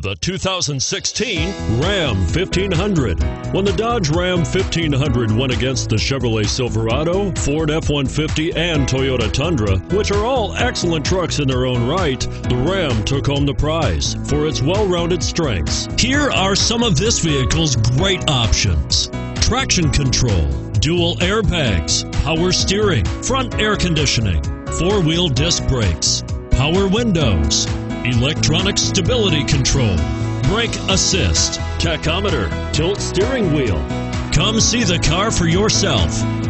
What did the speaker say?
The 2016 Ram 1500. When the Dodge Ram 1500 went against the Chevrolet Silverado, Ford F-150, and Toyota Tundra, which are all excellent trucks in their own right, the Ram took home the prize for its well-rounded strengths. Here are some of this vehicle's great options: traction control, dual airbags, power steering, front air conditioning, four-wheel disc brakes, power windows, electronic stability control, brake assist, tachometer, tilt steering wheel. Come see the car for yourself.